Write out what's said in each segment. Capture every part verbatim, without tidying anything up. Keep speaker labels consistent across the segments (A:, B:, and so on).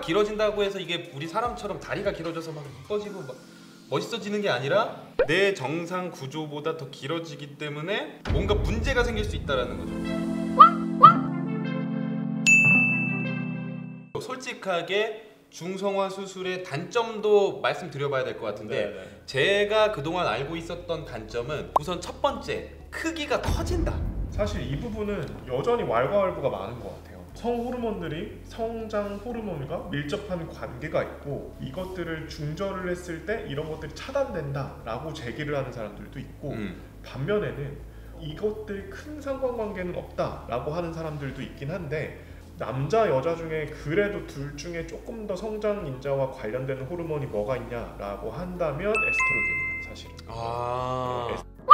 A: 길어진다고 해서 이게 우리 사람처럼 다리가 길어져서 막 이뻐지고 막 멋있어지는 게 아니라 내 정상 구조보다 더 길어지기 때문에 뭔가 문제가 생길 수 있다는 거죠. 솔직하게 중성화 수술의 단점도 말씀드려봐야 될 것 같은데 네네. 제가 그동안 알고 있었던 단점은 우선 첫 번째, 크기가 커진다.
B: 사실 이 부분은 여전히 왈가왈부가 많은 것 같아요. 성호르몬들이 성장 호르몬과 밀접한 관계가 있고 이것들을 중절을 했을 때 이런 것들이 차단된다 라고 제기를 하는 사람들도 있고 음. 반면에는 이것들 큰 상관관계는 없다 라고 하는 사람들도 있긴 한데 남자 여자 중에 그래도 둘 중에 조금 더 성장 인자와 관련되는 호르몬이 뭐가 있냐라고 한다면 에스트로겐이에요 사실.
A: 아 네, 에스...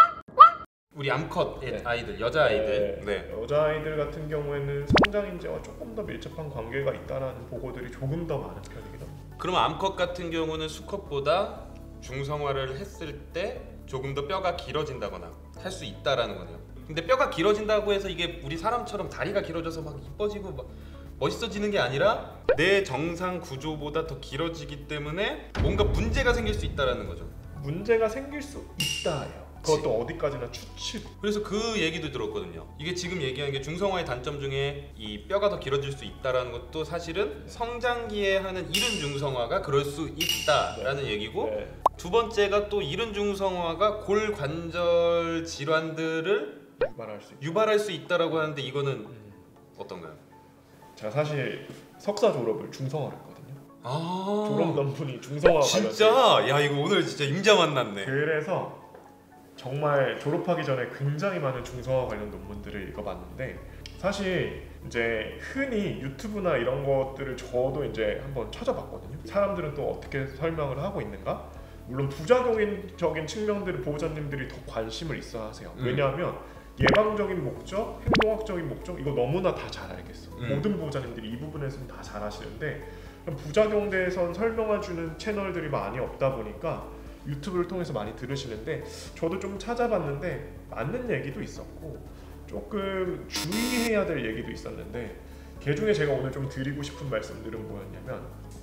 A: 우리 암컷 네. 아이들, 여자 아이들,
B: 네. 네. 여자 아이들 같은 경우에는 성장 인자와 조금 더 밀접한 관계가 있다라는 보고들이 조금 더 많은 편이긴 합니다.
A: 그러면 암컷 같은 경우는 수컷보다 중성화를 했을 때 조금 더 뼈가 길어진다거나 할 수 있다라는 거네요. 근데 뼈가 길어진다고 해서 이게 우리 사람처럼 다리가 길어져서 막 이뻐지고 막 멋있어지는 게 아니라 내 정상 구조보다 더 길어지기 때문에 뭔가 문제가 생길 수 있다라는 거죠.
B: 문제가 생길 수 있다예요. 그것도 어디까지나 추측.
A: 그래서 그 얘기도 들었거든요. 이게 지금 얘기한 게 중성화의 단점 중에 이 뼈가 더 길어질 수 있다라는 것도 사실은 네. 성장기에 하는 이른 중성화가 그럴 수 있다라는 네. 얘기고 네. 두 번째가 또 이른 중성화가 골관절 질환들을
B: 유발할 수,
A: 유발할 수 있다라고 하는데 이거는 음. 어떤가요?
B: 제가 사실 석사 졸업을 중성화를 했거든요.
A: 아
B: 졸업 논문이 중성화
A: 진짜? 관련된... 야 이거 오늘 진짜 임자 만났네.
B: 그래서 정말 졸업하기 전에 굉장히 많은 중성화 관련 논문들을 읽어봤는데 사실 이제 흔히 유튜브나 이런 것들을 저도 이제 한번 찾아봤거든요. 사람들은 또 어떻게 설명을 하고 있는가? 물론 부작용적인 측면들을 보호자님들이 더 관심을 있어 하세요. 음. 왜냐하면 예방적인 목적, 행동학적인 목적 이거 너무나 다 잘 알겠어. 음. 모든 보호자님들이 이 부분에서는 다 잘 아시는데 부작용 대해서 설명해주는 채널들이 많이 없다 보니까 유튜브를 통해서 많이 들으시는데 저도 좀 찾아봤는데 맞는 얘기도 있었고 조금 주의해야 될 얘기도 있었는데 그 중에 제가 오늘 좀 드리고 싶은 말씀들은 뭐였냐면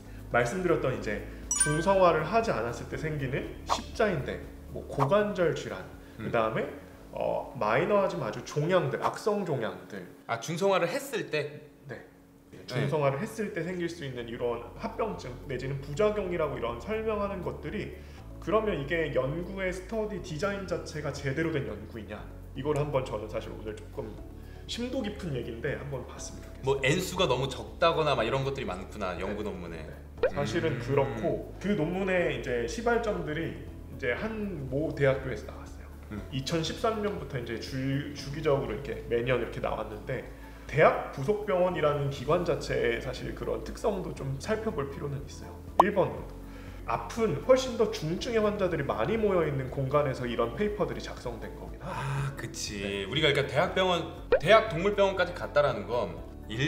B: 말씀드렸던 이제 중성화를 하지 않았을 때 생기는 십자인대, 뭐 고관절 질환, 음. 그 다음에 어, 마이너하지만 아주 종양들, 악성 종양들.
A: 아 중성화를 했을 때?
B: 네. 중성화를 네. 했을 때 생길 수 있는 이런 합병증 내지는 부작용이라고 이런 설명하는 것들이 그러면 이게 연구의 스터디 디자인 자체가 제대로 된 연구이냐? 이걸 한번 저는 사실 오늘 조금 심도 깊은 얘기인데 한번 봤으면 좋겠어요.
A: 뭐 N수가 너무 적다거나 막 이런 것들이 많구나 연구
B: 네.
A: 논문에.
B: 네. 사실은 음. 그렇고 그 논문의 이제 시발점들이 이제 한 모 대학교에서 나왔어요. 음. 이천십삼 년부터 이제 주, 주기적으로 이렇게 매년 이렇게 나왔는데 대학 부속병원이라는 기관 자체의 사실 그런 특성도 좀 살펴볼 필요는 있어요. 일 번으로 아픈 훨씬 더 중증의 환자들이 많이 모여 있는 공간에서 이런 페이퍼들이 작성된 거긴 하죠.
A: 아, 그치. 네. 우리가 그러니까 대학병원, 대학 동물병원까지 갔다라는 건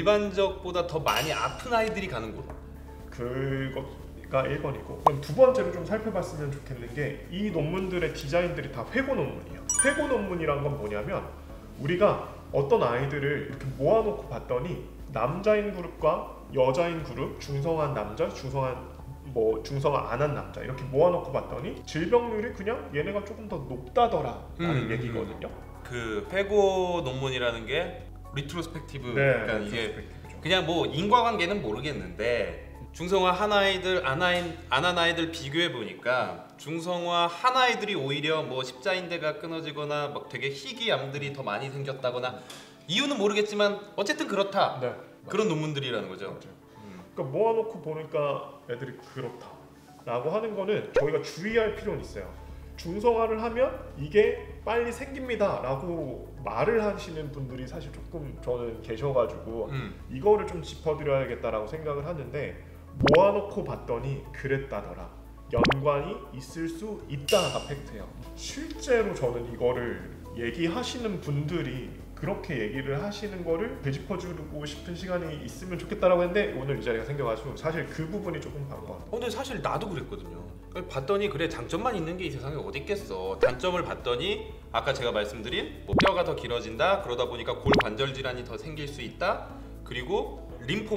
A: 일반적보다 더 많이 아픈 아이들이 가는 곳.
B: 그거가 일 번이고 그럼 두 번째로 좀 살펴봤으면 좋겠는 게 이 논문들의 디자인들이 다 회고 논문이에요. 회고 논문이란 건 뭐냐면 우리가 어떤 아이들을 이렇게 모아놓고 봤더니 남자인 그룹과 여자인 그룹, 중성한 남자, 중성한 뭐 중성화 안 한 남자 이렇게 모아놓고 봤더니 질병률이 그냥 얘네가 조금 더 높다더라 라는 음, 얘기거든요.
A: 그 회고 논문이라는 게 리트로스펙티브
B: 네,
A: 그러니까 이게 그냥 뭐 인과관계는 모르겠는데 중성화 한 아이들 안 한 아이들 비교해 보니까 중성화 한 아이들이 오히려 뭐 십자인대가 끊어지거나 막 되게 희귀암들이 더 많이 생겼다거나 이유는 모르겠지만 어쨌든 그렇다.
B: 네,
A: 그런 논문들이라는 거죠.
B: 맞아요. 그러니까 모아놓고 보니까 애들이 그렇다 라고 하는 거는 저희가 주의할 필요는 있어요. 중성화를 하면 이게 빨리 생깁니다 라고 말을 하시는 분들이 사실 조금 저는 계셔가지고 음. 이거를 좀 짚어드려야겠다라고 생각을 하는데 모아놓고 봤더니 그랬다더라, 연관이 있을 수 있다가 팩트예요. 실제로 저는 이거를 얘기하시는 분들이 그렇게 얘기를 하시는 거를 되짚어주고 싶은 시간이 있으면 좋겠다라고 했는데 오늘 이 자리가 생겨가지고 사실 그 부분이 조금 반것 같아요.
A: 근데 사실 나도 그랬거든요. 봤더니 그래 장점만 있는 게 이 세상에 어디 있겠어. 단점을 봤더니 아까 제가 말씀드린 뭐 뼈가 더 길어진다, 그러다 보니까 골관절 질환이 더 생길 수 있다, 그리고 림포마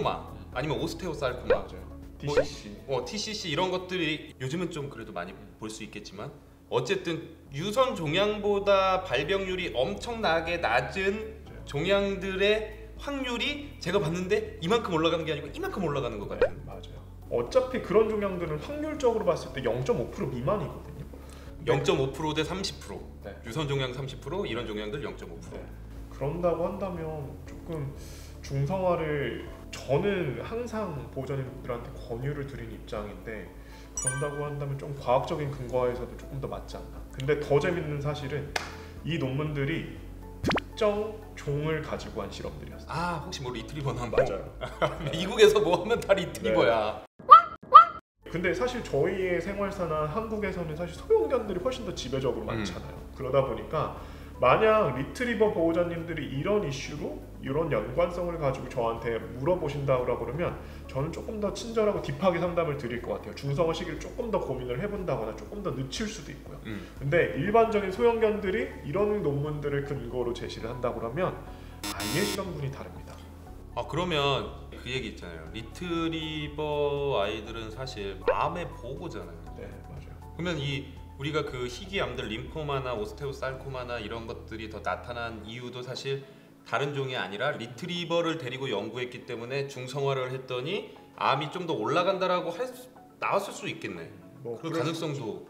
A: 아니면 오스테오살코마,
B: 맞아요. 티씨씨.
A: 어, 티씨씨 이런 것들이 요즘은 좀 그래도 많이 볼 수 있겠지만 어쨌든 유선 종양보다 발병률이 엄청나게 낮은 종양들의 확률이 제가 봤는데 이만큼 올라가는 게 아니고 이만큼 올라가는 것 같아요.
B: 네, 맞아요. 어차피 그런 종양들은 확률적으로 봤을 때 영 점 오 퍼센트 미만이거든요.
A: 영 점 오 퍼센트 대 삼십 퍼센트.
B: 네.
A: 유선 종양 삼십 퍼센트, 이런 종양들 영 점 오 퍼센트.
B: 네. 그런다고 한다면 조금 중성화를 저는 항상 보호자님들한테 권유를 드린 입장인데 그런다고 한다면 좀 과학적인 근거에서도 조금 더 맞지 않나. 근데 더 재밌는 사실은 이 논문들이 특정 종을 가지고 한 실험들이었어요.
A: 아, 혹시 뭐 리트리버나 뭐
B: 맞아요.
A: 미국에서 뭐 하면 다 리트리버야.
B: 근데 사실 저희의 생활사나 한국에서는 사실 소형견들이 훨씬 더 지배적으로 많잖아요. 음. 그러다 보니까 만약 리트리버 보호자님들이 이런 이슈로 이런 연관성을 가지고 저한테 물어보신다고 그러면 저는 조금 더 친절하고 딥하게 상담을 드릴 것 같아요. 중성화 시기를 조금 더 고민을 해본다거나 조금 더 늦출 수도 있고요. 음. 근데 일반적인 소형견들이 이런 논문들을 근거로 제시를 한다고 그러면 아예 실험군이 다릅니다.
A: 아, 그러면 그 얘기 있잖아요. 리트리버 아이들은 사실 암의 보고잖아요.
B: 네, 맞아요.
A: 그러면 이 우리가 그 희귀암들 림포마나 오스테오살코마나 이런 것들이 더 나타난 이유도 사실 다른 종이 아니라 리트리버를 데리고 연구했기 때문에 중성화를 했더니 암이 좀 더 올라간다라고 할 수, 나왔을 수 있겠네.
B: 뭐
A: 그 가능성도.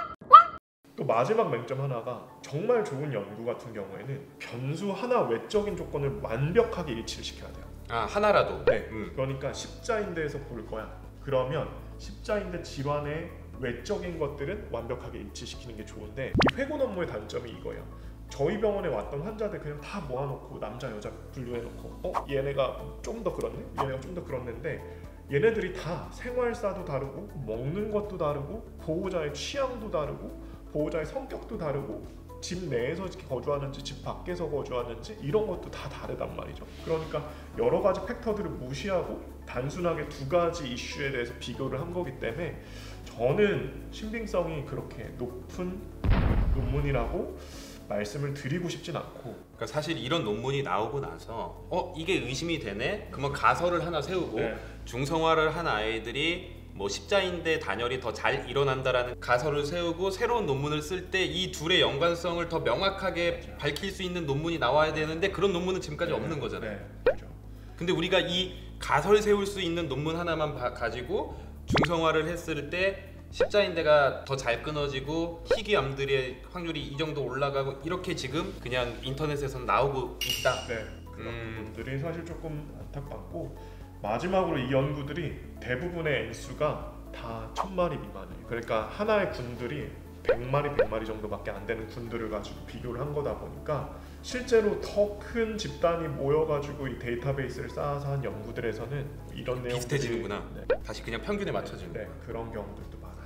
B: 또 마지막 맹점 하나가 정말 좋은 연구 같은 경우에는 변수 하나 외적인 조건을 완벽하게 일치를 시켜야 돼요.
A: 아, 하나라도.
B: 네.
A: 음.
B: 그러니까 십자인대에서 볼 거야. 그러면 십자인대 질환의 외적인 것들은 완벽하게 일치시키는 게 좋은데 이 회고 논문의 단점이 이거예요. 저희 병원에 왔던 환자들 그냥 다 모아놓고 남자 여자 분류해놓고 어? 얘네가 좀 더 그렇네? 얘네가 좀 더 그렇는데 얘네들이 다 생활사도 다르고 먹는 것도 다르고 보호자의 취향도 다르고 보호자의 성격도 다르고 집 내에서 거주하는지 집 밖에서 거주하는지 이런 것도 다 다르단 말이죠. 그러니까 여러 가지 팩터들을 무시하고 단순하게 두 가지 이슈에 대해서 비교를 한 거기 때문에 저는 신빙성이 그렇게 높은 논문이라고 말씀을 드리고 싶진 않고.
A: 그러니까 사실 이런 논문이 나오고 나서 어 이게 의심이 되네? 그러면 가설을 하나 세우고 네. 중성화를 한 아이들이 뭐 십자인대 단열이 더 잘 일어난다라는 가설을 세우고 새로운 논문을 쓸 때 이 둘의 연관성을 더 명확하게 밝힐 수 있는 논문이 나와야 되는데 그런 논문은 지금까지
B: 네.
A: 없는 거잖아요.
B: 네. 그렇죠.
A: 근데 우리가 이 가설 세울 수 있는 논문 하나만 바, 가지고 중성화를 했을 때 십자인대가 더 잘 끊어지고 희귀암들의 확률이 이 정도 올라가고 이렇게 지금 그냥 인터넷에서 나오고 있다.
B: 네. 그런
A: 음.
B: 부분들이 사실 조금 안타깝고 마지막으로 이 연구들이 대부분의 N수가 다 천 마리 미만이에요. 그러니까 하나의 군들이 백 마리, 백 마리 정도밖에 안 되는 군들을 가지고 비교를 한 거다 보니까 실제로 더 큰 집단이 모여가지고 이 데이터베이스를 쌓아서 한 연구들에서는 이런 내용들이
A: 비슷해지는구나.
B: 네.
A: 다시 그냥 평균에 맞춰지는.
B: 네, 네, 그런 경우들도 많아요.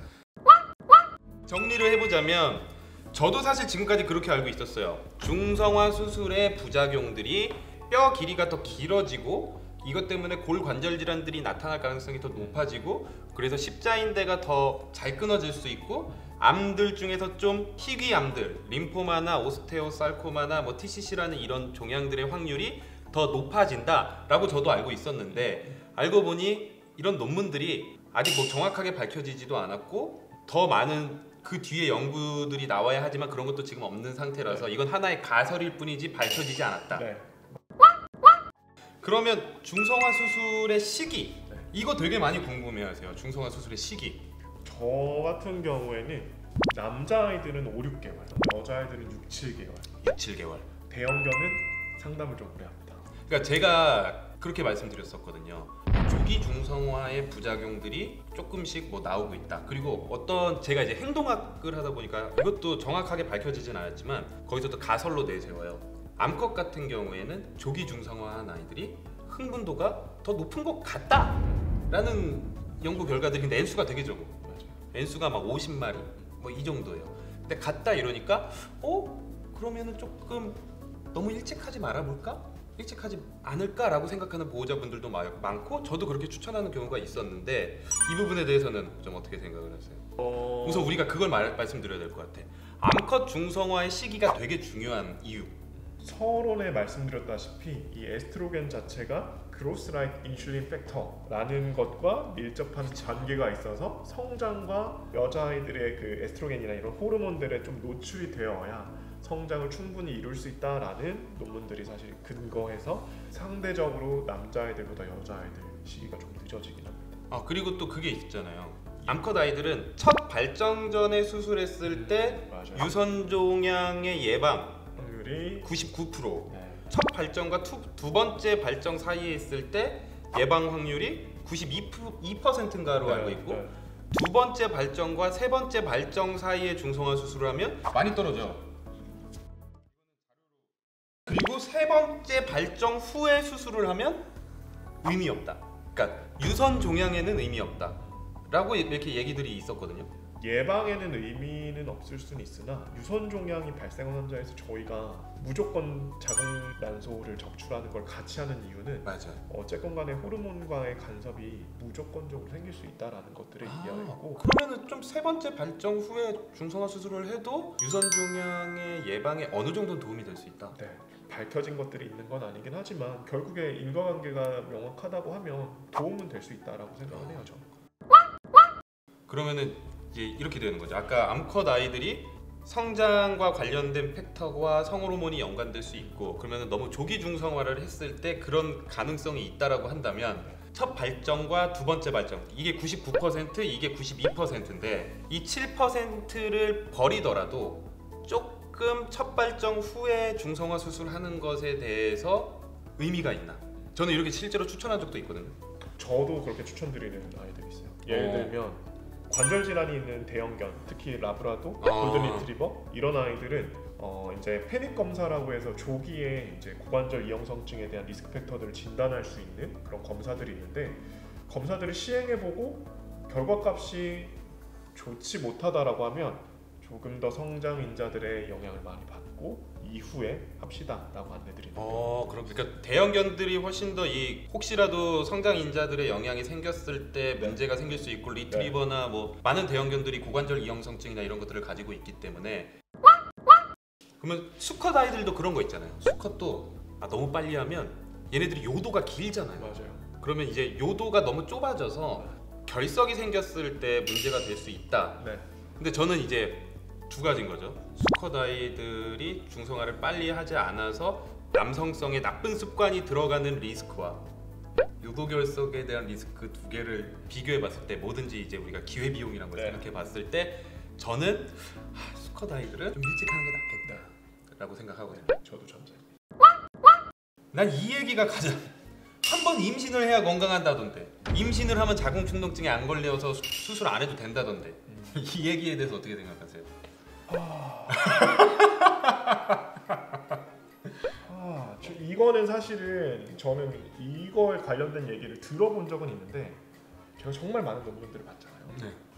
A: 정리를 해보자면 저도 사실 지금까지 그렇게 알고 있었어요. 중성화 수술의 부작용들이 뼈 길이가 더 길어지고 이것 때문에 골관절 질환들이 나타날 가능성이 더 높아지고 그래서 십자인대가 더 잘 끊어질 수 있고 암들 중에서 좀 희귀암들, 림포마나 오스테오살코마나 뭐 티씨씨라는 이런 종양들의 확률이 더 높아진다라고 저도 알고 있었는데 알고 보니 이런 논문들이 아직 뭐 정확하게 밝혀지지도 않았고 더 많은 그 뒤에 연구들이 나와야 하지만 그런 것도 지금 없는 상태라서 이건 하나의 가설일 뿐이지 밝혀지지 않았다.
B: 네.
A: 그러면 중성화 수술의 시기
B: 네.
A: 이거 되게 많이 궁금해하세요. 중성화 수술의 시기.
B: 저 같은 경우에는 남자아이들은 오, 육 개월, 여자아이들은 육, 칠 개월.
A: 육, 칠 개월.
B: 대형견은 상담을 좀 오래 합니다.
A: 그러니까 제가 그렇게 말씀드렸었거든요. 조기 중성화의 부작용들이 조금씩 뭐 나오고 있다. 그리고 어떤 제가 이제 행동학을 하다 보니까 이것도 정확하게 밝혀지진 않았지만 거기서도 가설로 내세워요. 암컷 같은 경우에는 조기 중성화한 아이들이 흥분도가 더 높은 것 같다라는 연구 결과들인데 N수가 되게 적어. N수가 막 오십 마리 뭐 이 정도예요. 근데 같다 이러니까 어? 그러면은 조금 너무 일찍 하지 말아볼까? 일찍 하지 않을까라고 생각하는 보호자분들도 많고 저도 그렇게 추천하는 경우가 있었는데 이 부분에 대해서는 좀 어떻게 생각을 하세요?
B: 어...
A: 우선 우리가 그걸 말, 말씀드려야 될 것 같아. 암컷 중성화의 시기가 되게 중요한 이유.
B: 서론에 말씀드렸다시피 이 에스트로겐 자체가 그 growth like insulin factor라는 것과 밀접한 관계가 있어서 성장과 여자아이들의 그 에스트로겐이나 이런 호르몬들에 좀 노출이 되어야 성장을 충분히 이룰 수 있다라는 논문들이 사실 근거해서 상대적으로 남자아이들보다 여자아이들 시기가 좀 늦어지긴 합니다.
A: 아 그리고 또 그게 있잖아요. 암컷 아이들은 첫 발정 전에 수술했을 때
B: 맞아요.
A: 유선종양의 예방
B: 확률이
A: 구십구 퍼센트,
B: 네.
A: 첫 발정과 투, 두 번째 발정 사이에 있을 때 예방 확률이 구십이 퍼센트인가로
B: 네,
A: 알고 있고
B: 네.
A: 두 번째 발정과 세 번째 발정 사이에 중성화 수술을 하면 많이 떨어져. 그리고 세 번째 발정 후에 수술을 하면 의미 없다. 그러니까 유선 종양에는 의미 없다. 라고 이렇게 얘기들이 있었거든요.
B: 예방에는 의미는 없을 수는 있으나 유선 종양이 발생한 환자에서 저희가 무조건 자궁난소를 적출하는 걸 같이 하는 이유는
A: 맞아요.
B: 어쨌건 간에 호르몬과의 간섭이 무조건적으로 생길 수 있다라는 것들에
A: 아,
B: 이어 있고
A: 그러면은 좀 세 번째 발정 후에 중성화 수술을 해도 유선 종양의 예방에 어느 정도 도움이 될 수 있다.
B: 네, 밝혀진 것들이 있는 건 아니긴 하지만 결국에 인과관계가 명확하다고 하면 도움은 될 수 있다라고 생각을 해요. 저는.
A: 그러면은 이제 이렇게 되는 거죠. 아까 암컷 아이들이 성장과 관련된 팩터와 성호르몬이 연관될 수 있고 그러면 너무 조기 중성화를 했을 때 그런 가능성이 있다라고 한다면 첫 발정과 두 번째 발정 이게 구십구 퍼센트 이게 구십이 퍼센트인데 이 칠 퍼센트를 버리더라도 조금 첫 발정 후에 중성화 수술하는 것에 대해서 의미가 있나? 저는 이렇게 실제로 추천한 적도 있거든요.
B: 저도 그렇게 추천드리는 아이들이 있어요. 예를
A: 어.
B: 들면 관절 질환이 있는 대형견, 특히 라브라도,
A: 아.
B: 골든 리트리버 이런 아이들은 어 이제 패닉 검사라고 해서 조기에 이제 고관절 이형성증에 대한 리스크 팩터들을 진단할 수 있는 그런 검사들이 있는데 검사들을 시행해보고 결과값이 좋지 못하다라고 하면 조금 더 성장 인자들의 영향을 많이 받고 이후에 합시다라고 안내드리는 거예요.
A: 어, 그럼 그러니까 대형견들이 훨씬 더 이 혹시라도 성장 인자들의 영향이 생겼을 때
B: 네.
A: 문제가 생길 수 있고 리트리버나 뭐 많은 대형견들이 고관절 이형성증이나 이런 것들을 가지고 있기 때문에 그러면 수컷 아이들도 그런 거 있잖아요. 수컷도 아, 너무 빨리 하면 얘네들이 요도가 길잖아요.
B: 맞아요.
A: 그러면 이제 요도가 너무 좁아져서 결석이 생겼을 때 문제가 될 수 있다.
B: 네.
A: 근데 저는 이제 두 가지인 거죠. 수컷 아이들이 중성화를 빨리 하지 않아서 남성성에 나쁜 습관이 들어가는 리스크와 요도 결석에 대한 리스크 두 개를 비교해 봤을 때 뭐든지 이제 우리가 기회 비용이란 걸
B: 네.
A: 생각해 봤을 때 저는 하, 수컷 아이들은 좀 일찍 하는 게 낫겠다라고 생각하거든요.
B: 저도 전제.
A: 난 이 얘기가 가장 한 번 임신을 해야 건강한다던데 임신을 하면 자궁 충동증에 안 걸려서 수, 수술 안 해도 된다던데
B: 음.
A: 이 얘기에 대해서 어떻게 생각하세요?
B: 아, 저 이거는 사실은 저는 이거에 관련된 얘기를 들어본 적은 있는데 제가 정말 많은 논문들을 봤잖아요.
A: 네.